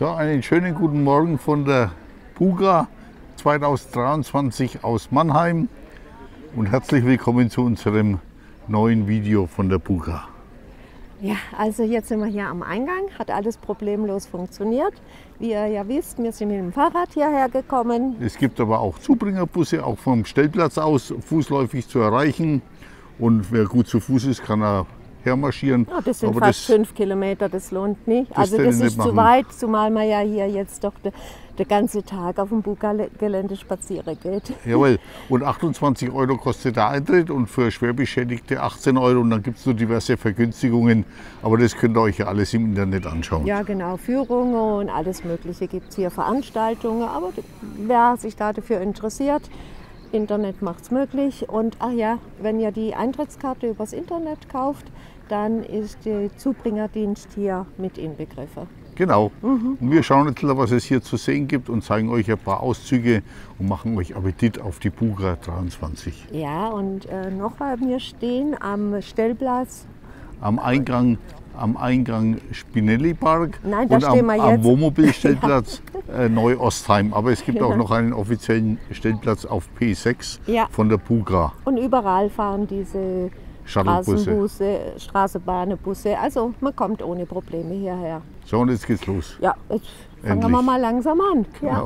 So, einen schönen guten Morgen von der Buga 2023 aus Mannheim und herzlich willkommen zu unserem neuen Video von der Buga. Ja, also jetzt sind wir hier am Eingang, hat alles problemlos funktioniert. Wie ihr ja wisst, wir sind mit dem Fahrrad hierher gekommen. Es gibt aber auch Zubringerbusse, auch vom Stellplatz aus fußläufig zu erreichen. Und wer gut zu Fuß ist, kann er hermarschieren. Ja, das sind aber fast 5 Kilometer, das lohnt nicht. Also das ist zu weit, zumal man ja hier jetzt doch den ganzen Tag auf dem Buga-Gelände spazieren geht. Jawohl, und 28 € kostet der Eintritt und für Schwerbeschädigte 18 € und dann gibt es noch diverse Vergünstigungen, aber das könnt ihr euch ja alles im Internet anschauen. Ja genau, Führungen und alles mögliche gibt es hier, Veranstaltungen, aber wer sich dafür interessiert, Internet macht es möglich. Und ach ja, wenn ihr die Eintrittskarte übers Internet kauft, dann ist der Zubringerdienst hier mit inbegriffen. Genau. Und wir schauen jetzt, was es hier zu sehen gibt und zeigen euch ein paar Auszüge und machen euch Appetit auf die Buga 23. Ja, und noch weil wir stehen am Stellplatz. Am Eingang Spinelli Park. Nein, da und stehen wir am jetzt. Wohnmobilstellplatz Neu-Ostheim. Aber es gibt auch noch einen offiziellen Stellplatz auf P6 Ja. von der Buga. Und überall fahren diese Shuttlebusse. Straßenbahnbusse. Also man kommt ohne Probleme hierher. So, und jetzt geht's los. Ja, jetzt fangen Endlich. wir mal langsam an. Genau.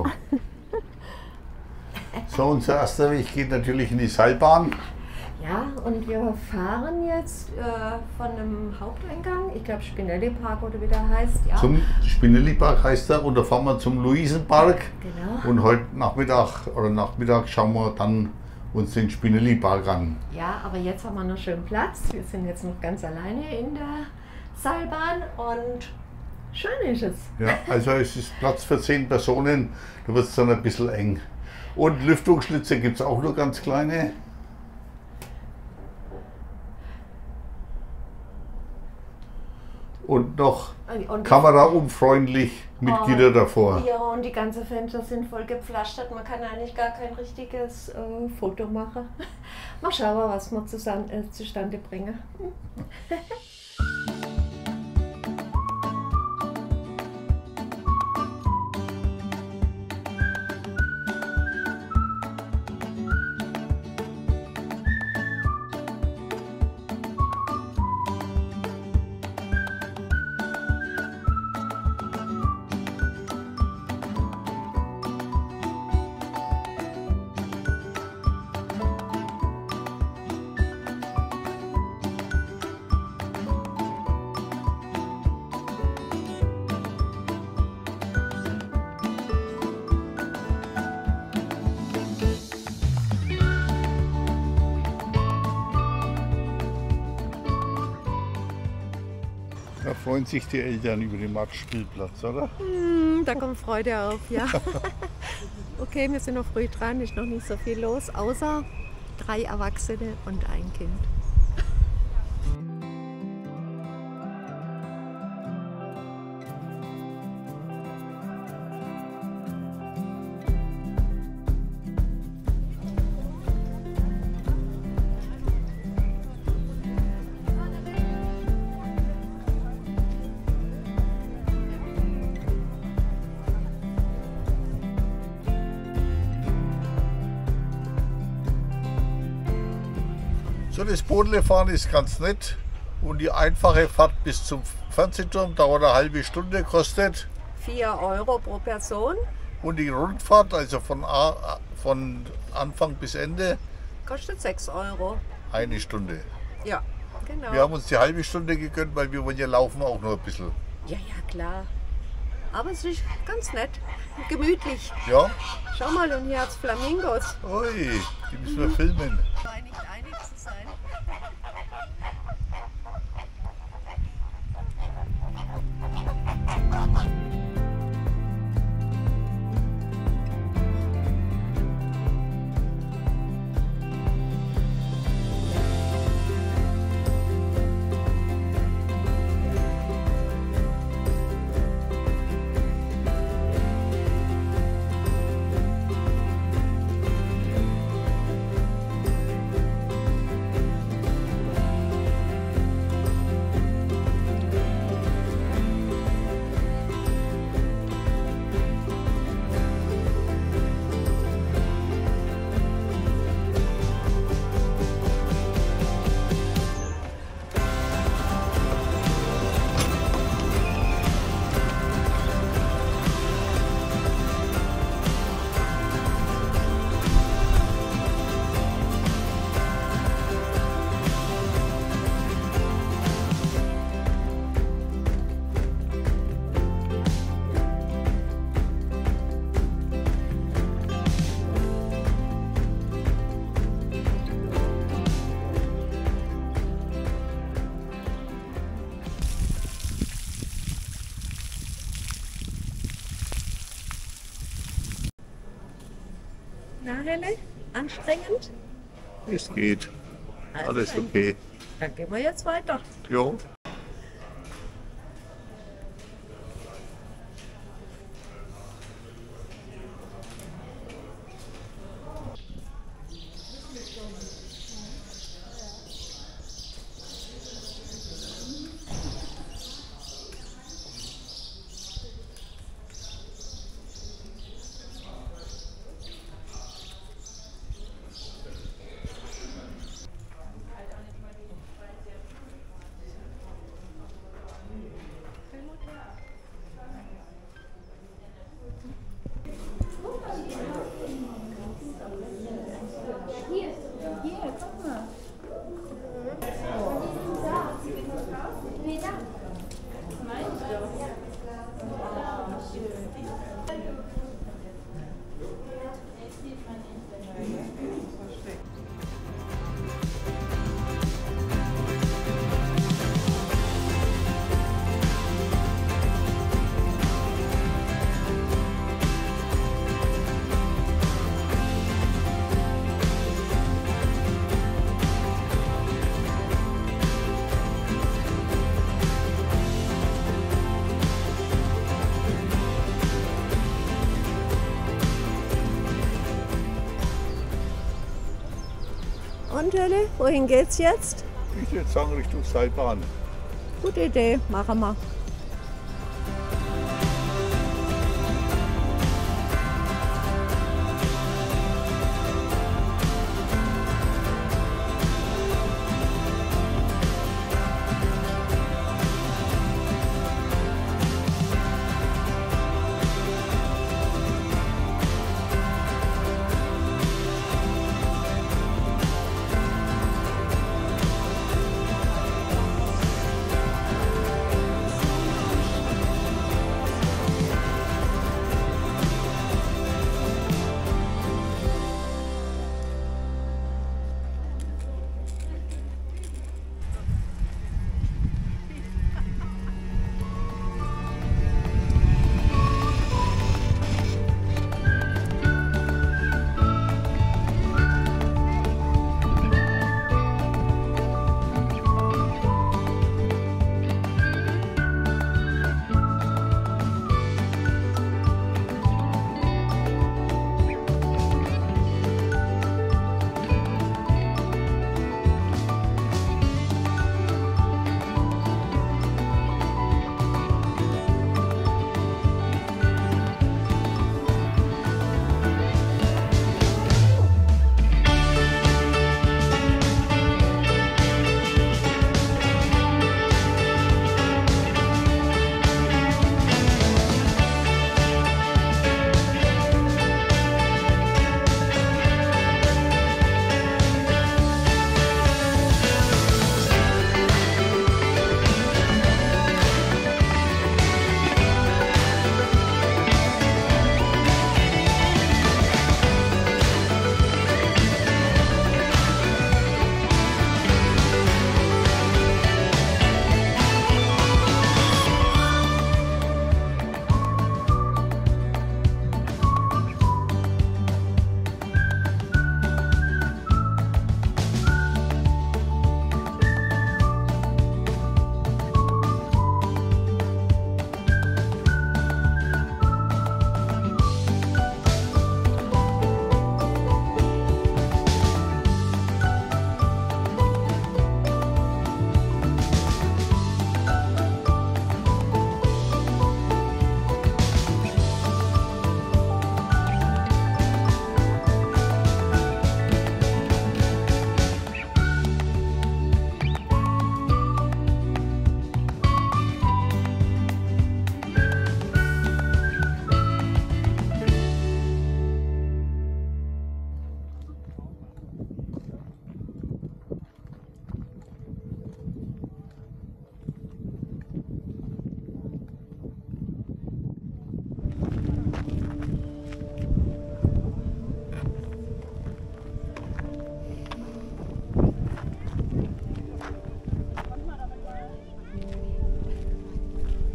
So, unser erster Weg geht natürlich in die Seilbahn. Ja, und wir fahren jetzt von dem Haupteingang, ich glaube Spinelli Park oder wie der heißt. Ja. Zum Spinelli Park heißt er, und da fahren wir zum Luisenpark. Genau. Und heute Nachmittag schauen wir dann uns den Spinelli Park an. Ja, aber jetzt haben wir noch schön Platz. Wir sind jetzt noch ganz alleine in der Seilbahn und schön ist es. Ja, also es ist Platz für 10 Personen, da wird es dann ein bisschen eng. Und Lüftungsschlitze gibt es auch nur ganz kleine. Und noch kameraunfreundlich mit Gitter davor. Ja, und die ganzen Fenster sind voll gepflastert. Man kann eigentlich gar kein richtiges Foto machen. Mal schauen, was wir zustande bringen. Da freuen sich die Eltern über den Marktspielplatz, oder? Da kommt Freude auf, ja. Okay, wir sind noch früh dran, ist noch nicht so viel los, außer 3 Erwachsene und ein Kind. So, das Bodenfahren ist ganz nett und die einfache Fahrt bis zum Fernsehturm dauert eine halbe Stunde, kostet 4 € pro Person. und die Rundfahrt, also von Anfang bis Ende, Kostet 6 €. eine Stunde. Ja, genau. Wir haben uns die halbe Stunde gegönnt, weil wir wollen ja laufen auch noch ein bisschen. Ja, ja, klar. Aber es ist ganz nett und gemütlich. Ja? Schau mal, und hier hat es Flamingos. Ui, die müssen wir filmen. Scheint nicht einig zu sein. Na, Helle? Anstrengend? Es geht. Alles okay. Dann gehen wir jetzt weiter. Jo. Und Helle, wohin geht's jetzt? Ich würde sagen Richtung Seilbahn. Gute Idee, machen wir.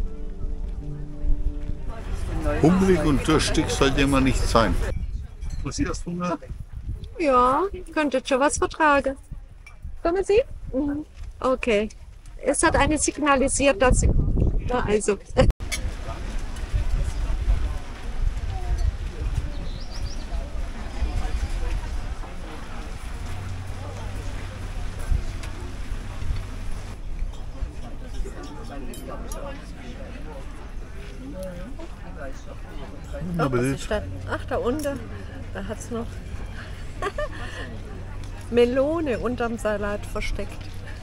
Hungrig und durstig sollte man nicht sein. Was hast du Hunger? Ja, könntet schon was vertragen. Kommen Sie? Mhm. Okay. Es hat eine signalisiert, dass sie. Na also. Oh, was ist das? Ach, da unten, da hat es noch Melone unterm Salat versteckt.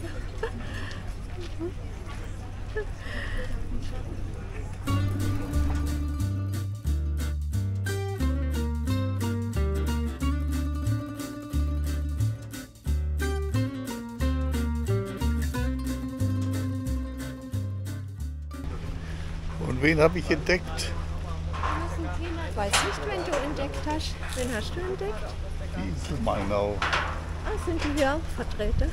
Und wen habe ich entdeckt? Ich weiß nicht, wen du entdeckt hast. Wen hast du entdeckt? Die ist Mainau. Ah, sind die hier vertreten?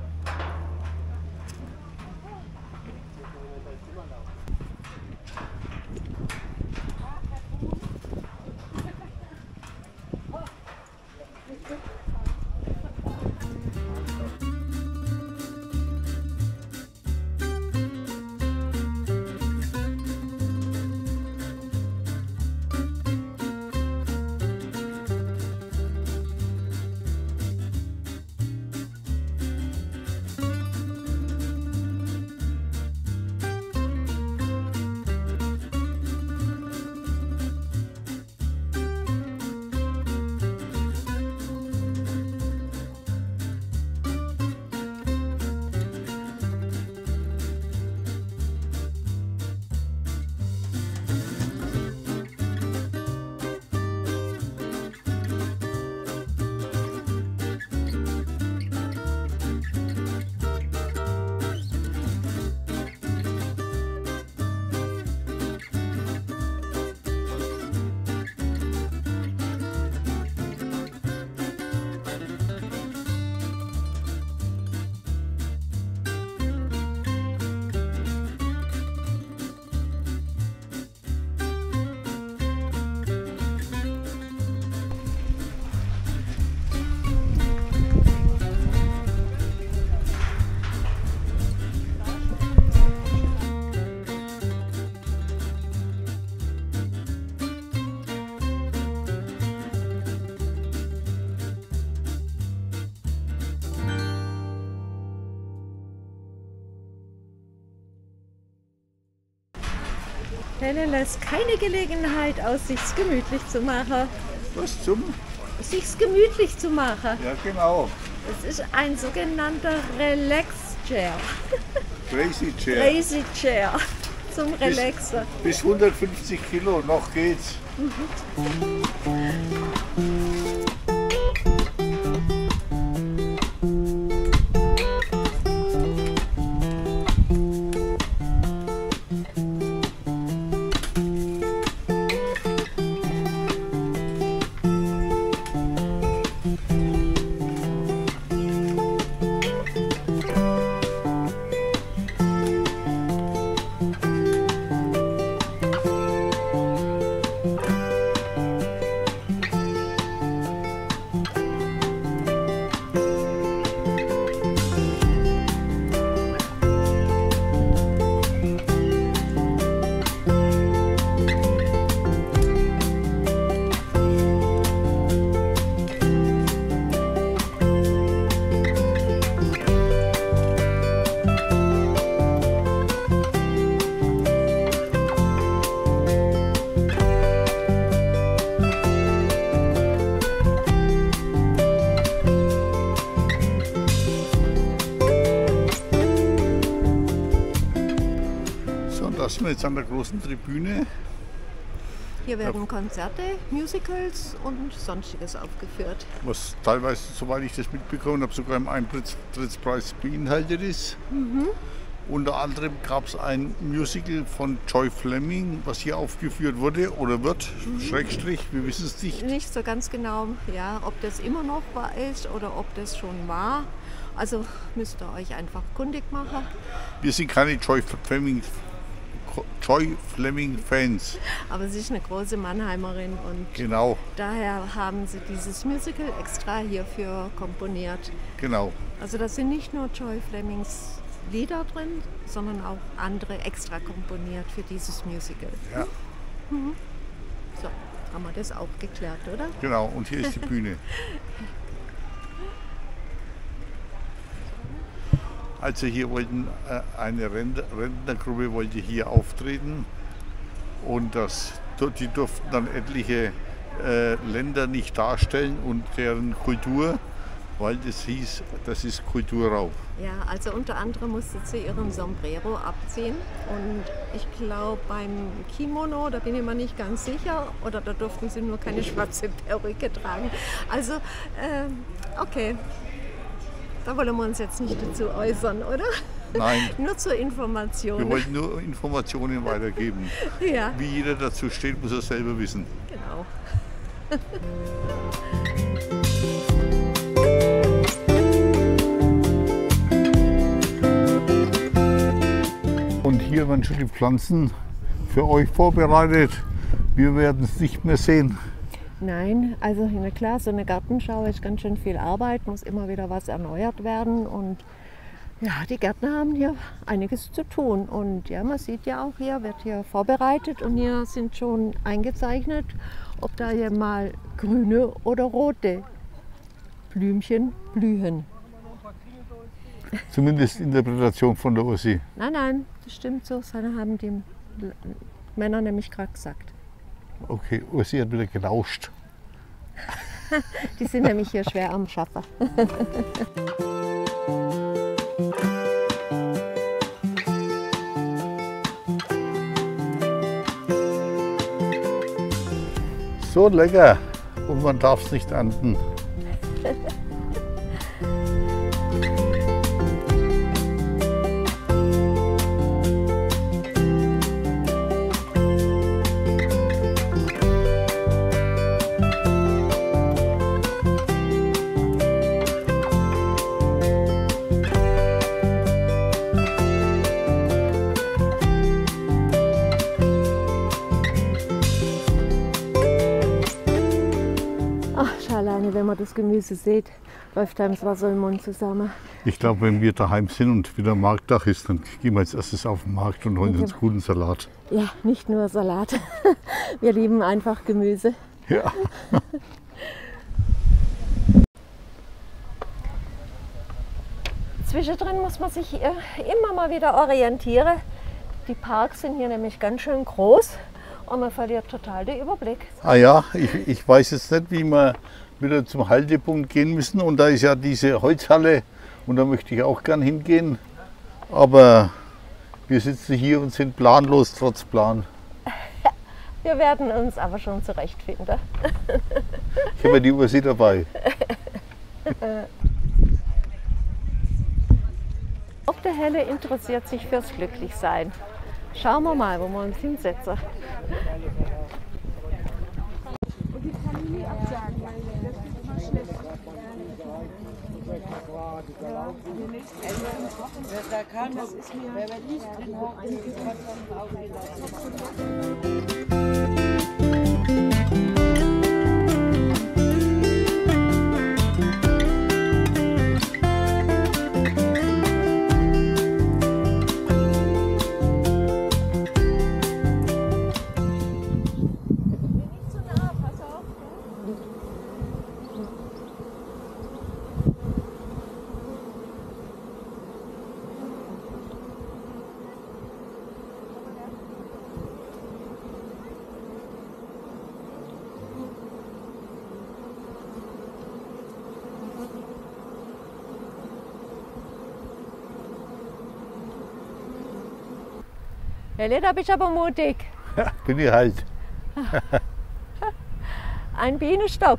Helle lässt keine Gelegenheit aus, sich's gemütlich zu machen. Was zum? Sich's gemütlich zu machen. Ja, genau. Es ist ein sogenannter Relax-Chair. Crazy Chair. Crazy Chair zum Relaxen. Bis 150 Kilo, noch geht's. Da sind wir jetzt an der großen Tribüne. Hier werden Konzerte, Musicals und Sonstiges aufgeführt. Was teilweise, soweit ich das mitbekommen habe, sogar im Eintrittspreis beinhaltet ist. Unter anderem gab es ein Musical von Joy Fleming, was hier aufgeführt wurde oder wird, Schrägstrich, wir wissen es nicht. Nicht so ganz genau, ja, ob das immer noch wahr ist oder ob das schon war. Also müsst ihr euch einfach kundig machen. Wir sind keine Joy Fleming Joy Fleming Fans. Aber sie ist eine große Mannheimerin und Genau, daher haben sie dieses Musical extra hierfür komponiert. genau. Also da sind nicht nur Joy Flemings Lieder drin, sondern auch andere extra komponiert für dieses Musical. Ja, So, haben wir das auch geklärt, oder? genau. Und hier ist die Bühne. Also hier wollten eine Rentnergruppe wollte hier auftreten und die durften dann etliche Länder nicht darstellen und deren Kultur, weil das hieß, das ist Kulturraub. Ja, also unter anderem musste sie ihren Sombrero abziehen und ich glaube beim Kimono, da bin ich mir nicht ganz sicher, oder da durften sie nur keine schwarze Perücke tragen. Also, okay, da wollen wir uns jetzt nicht dazu äußern, oder? Nein, Nur zur Information. wir wollten nur Informationen weitergeben. Ja, Wie jeder dazu steht, muss er selber wissen. genau. Und hier werden schon die Pflanzen für euch vorbereitet. Wir werden es nicht mehr sehen. Nein, also na klar, so eine Gartenschau ist ganz schön viel Arbeit, muss immer wieder was erneuert werden und ja, die Gärtner haben hier einiges zu tun und ja, man sieht ja auch hier, wird hier vorbereitet und hier sind schon eingezeichnet, ob da hier mal grüne oder rote Blümchen blühen. Zumindest Interpretation von der Ossi. Nein, nein, das stimmt so, das haben die Männer nämlich gerade gesagt. Okay, Ossi hat wieder gelauscht. Die sind nämlich hier schwer am Schaffen. So lecker und man darf es nicht ernten. Alleine, wenn man das Gemüse sieht, läuft einem das Wasser im Mund zusammen. Ich glaube, wenn wir daheim sind und wieder Markttag ist, dann gehen wir als erstes auf den Markt und holen uns guten Salat. Ja, nicht nur Salat. Wir lieben einfach Gemüse. Ja. Zwischendrin muss man sich immer mal wieder orientieren. Die Parks sind hier nämlich ganz schön groß und man verliert total den Überblick. Ah ja, ich weiß jetzt nicht, wie wir wieder zum Haltepunkt gehen müssen. Und da ist ja diese Holzhalle und da möchte ich auch gern hingehen. Aber wir sitzen hier und sind planlos trotz Plan. Wir werden uns aber schon zurechtfinden. Ich habe ja die Ursi dabei. Auch der Helle interessiert sich fürs Glücklichsein. Schauen wir mal, wo wir uns hinsetzen. Da kann das ist mir, wenn man nicht drin hoch eingeht, dann auch wieder. Helle, da bist du aber mutig. Ja, bin ich halt. Ein Bienenstock.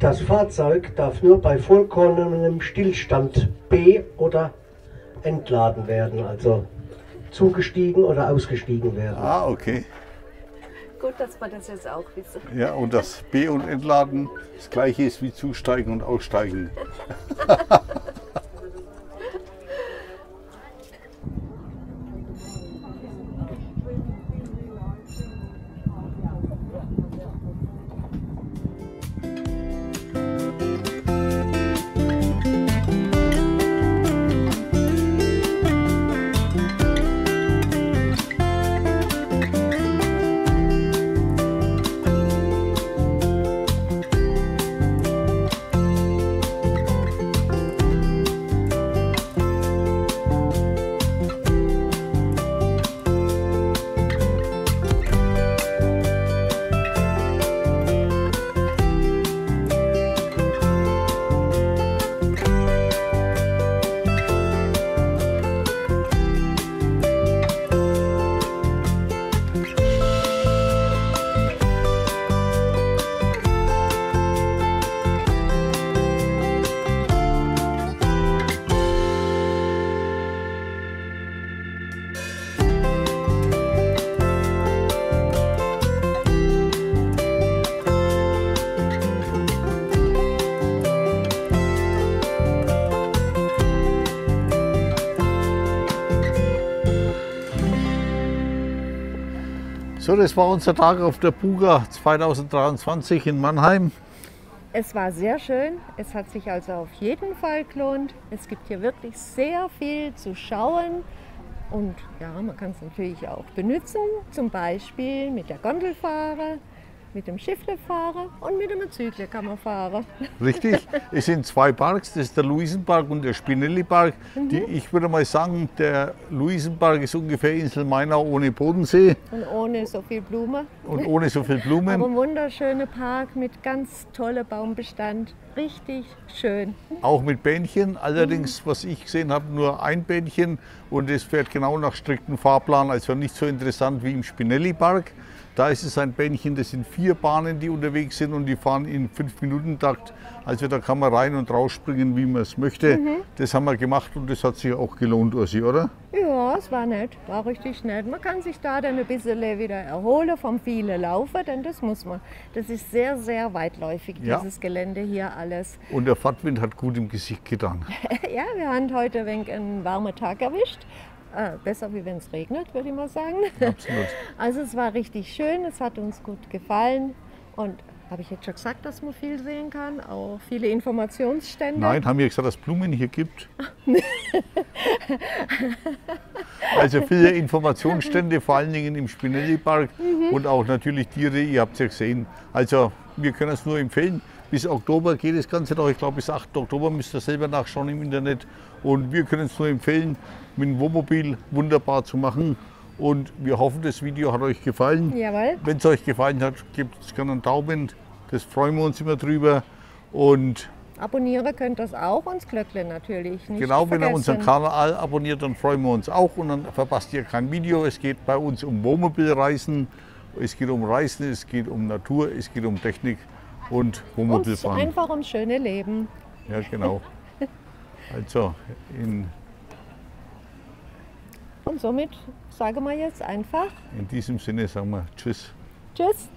Das Fahrzeug darf nur bei vollkommenem Stillstand be- oder entladen werden, also zugestiegen oder ausgestiegen werden. Ah, okay. Gut, dass wir das jetzt auch wissen. Ja, und das B- und Entladen das gleiche ist wie Zusteigen und Aussteigen. So, das war unser Tag auf der Buga 2023 in Mannheim. Es war sehr schön. Es hat sich also auf jeden Fall gelohnt. Es gibt hier wirklich sehr viel zu schauen. Und ja, man kann es natürlich auch benutzen, zum Beispiel mit der Gondel fahren, mit dem Schiffle fahren und mit dem Zügle kann man fahren. Richtig, es sind zwei Parks, das ist der Luisenpark und der Spinelli-Park. Ich würde mal sagen, der Luisenpark ist ungefähr Insel Mainau ohne Bodensee Und ohne so viel Blume. und ohne so viel Aber Blumen. ein wunderschöner Park mit ganz tollem Baumbestand. Richtig schön. Auch mit Bähnchen, allerdings, was ich gesehen habe, nur ein Bähnchen und es fährt genau nach striktem Fahrplan, also nicht so interessant wie im Spinelli-Park. Da ist es ein Bähnchen, das sind 4 Bahnen, die unterwegs sind und die fahren in 5-Minuten-Takt. Also da kann man rein und rausspringen, wie man es möchte. Das haben wir gemacht und das hat sich auch gelohnt, Ursi, oder? Ja, es war nett, war richtig nett. Man kann sich da dann ein bisschen wieder erholen vom vielen Laufen, denn das muss man. Das ist sehr, sehr weitläufig, Ja. dieses Gelände hier alles. Und der Fahrtwind hat gut im Gesicht getan. Ja, wir haben heute ein wenig einen warmen Tag erwischt. Besser, wie wenn es regnet, würde ich mal sagen. Absolut. Also es war richtig schön, es hat uns gut gefallen. Und habe ich jetzt schon gesagt, dass man viel sehen kann? Auch viele Informationsstände? Nein, haben wir gesagt, dass es Blumen hier gibt? Also viele Informationsstände, vor allen Dingen im Spinelli-Park und auch natürlich Tiere, ihr habt es ja gesehen. Also wir können es nur empfehlen. Bis Oktober geht das Ganze noch. Ich glaube, bis 8. Oktober müsst ihr selber nachschauen im Internet. Und wir können es nur empfehlen, mit dem Wohnmobil wunderbar zu machen. Und wir hoffen, das Video hat euch gefallen. Jawohl. Wenn es euch gefallen hat, gebt uns gerne einen Daumen. Das freuen wir uns immer drüber. Und Abonnieren könnt ihr es auch und das Glöckle natürlich nicht genau, wenn ihr vergessen. unseren Kanal abonniert, dann freuen wir uns auch. Und dann verpasst ihr kein Video. Es geht bei uns um Wohnmobilreisen. Es geht um Reisen, es geht um Natur, es geht um Technik und Und Wohnmobilfahren. einfach ums schöne Leben. Ja, genau. Also, Und somit sagen wir jetzt einfach in diesem Sinne sagen wir Tschüss. Tschüss.